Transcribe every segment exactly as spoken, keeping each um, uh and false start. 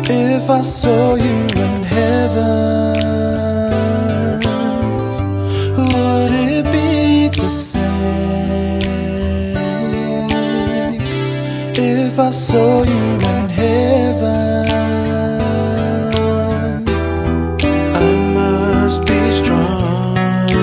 If I saw you in heaven, would it be the same? If I saw you in heaven, I must be strong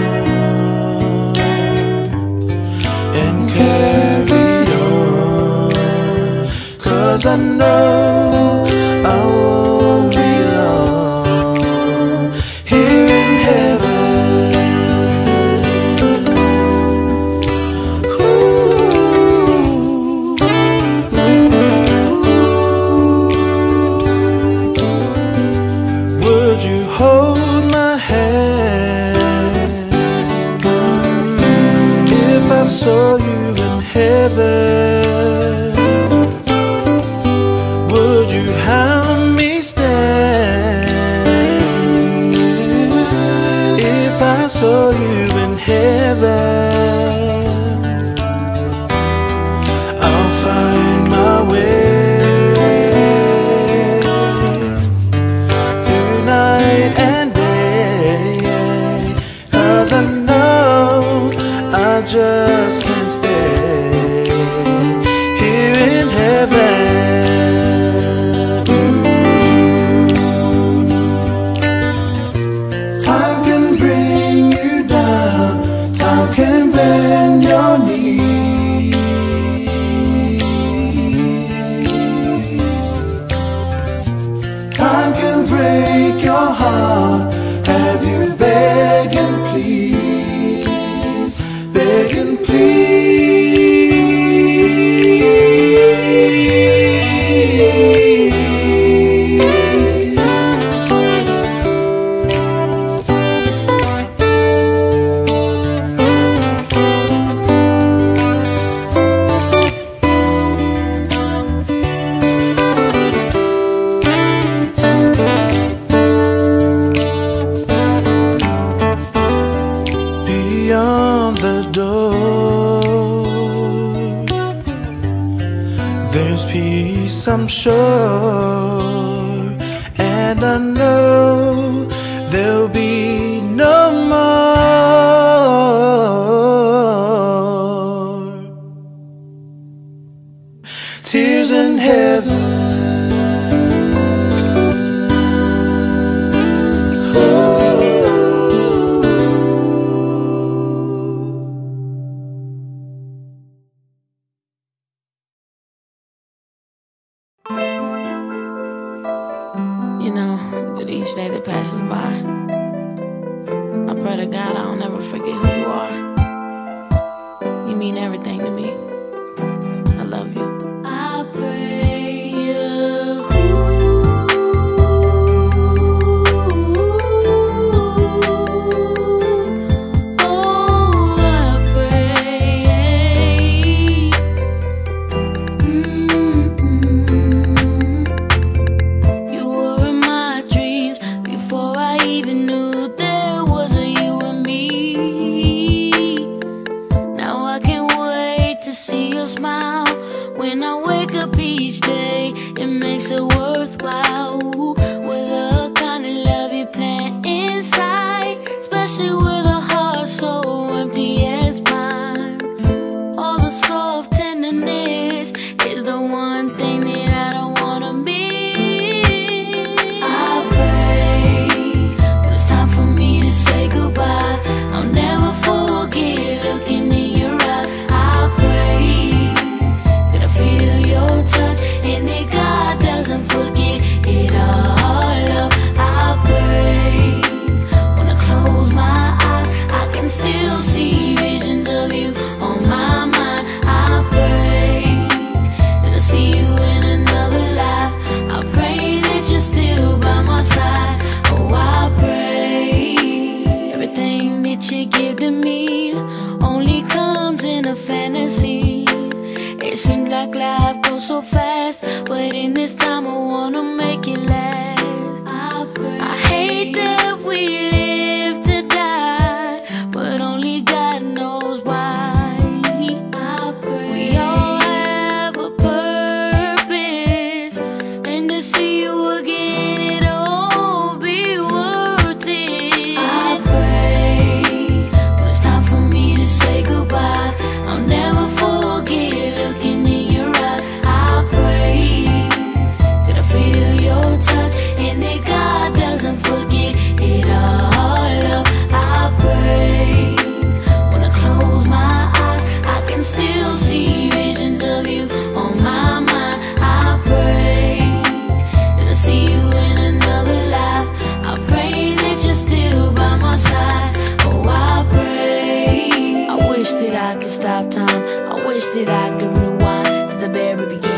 and carry on, 'cause I know I won't be long here in heaven. Ooh. Would you hold my hand if I saw you in heaven? Would you help me stand if I saw you in heaven? I'll find my way through night and day, 'cause I know I just can't stay here in heaven. Can bend your knees. Time can break your heart. Have you beg and please, beg and please? Beyond the door, there's peace, I'm sure, and I know there'll be no more tears in heaven. You know, with each day that passes by, I pray to God I don't ever forget who you are. You mean everything to me. I love you. I pray you. Oh, I pray. Mm-hmm. You were in my dreams before I even knew there was a you and me. Now I can't wait to see your smile when I wake up each day. It makes it worthwhile. With the kind of love you plant inside, especially with a heart so empty as mine. All the soft tenderness is the one thing that I don't wanna miss. I pray when it's time for me to say goodbye, I'll never forget looking in your eyes. I pray that I feel your touch and that God doesn't forget it all up. I pray when I close my eyes, I can still see visions of you on my mind. I pray that I see you in another life. I pray that you're still by my side. Oh, I pray everything that you give to me only comes in a fantasy. It seems like life goes so fast, but in this time I wanna make it last. I pray. I hate that we live to die, but only God knows why. I pray we all have a purpose, and to see you again wish that I could stop time. I wish that I could rewind to the very beginning.